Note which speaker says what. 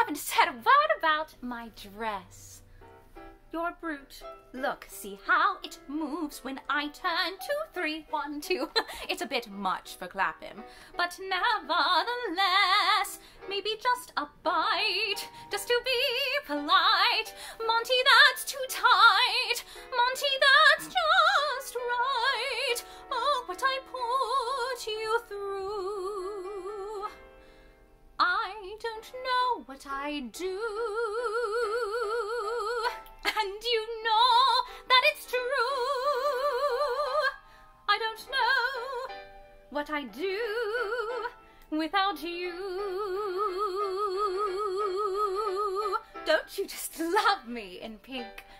Speaker 1: haven't said a word about my dress. You're a brute. Look, see how it moves when I turn 2, 3, 1, 2. It's a bit much for Clapham, but nevertheless, maybe just a bite, just to be polite. Monty, that's too tight. Monty, that's just right. Oh, what I put you through. I don't know what I do. And you know that it's true. I don't know what I do without you. Don't you just love me in pink?